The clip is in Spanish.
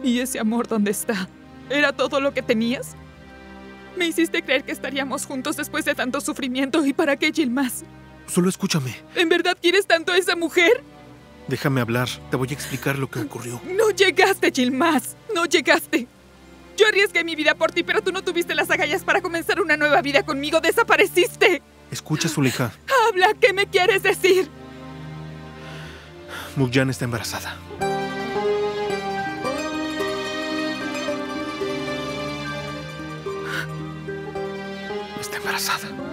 ¿Y ese amor dónde está? ¿Era todo lo que tenías? Me hiciste creer que estaríamos juntos después de tanto sufrimiento. ¿Y para qué, Yilmaz? Solo escúchame. ¿En verdad quieres tanto a esa mujer? Déjame hablar. Te voy a explicar lo que ocurrió. No llegaste, Yilmaz. No llegaste. Yo arriesgué mi vida por ti, pero tú no tuviste las agallas para comenzar una nueva vida conmigo. ¡Desapareciste! Escucha, Zuleyha. Habla, ¿qué me quieres decir? Mukjan está embarazada. Está embarazada.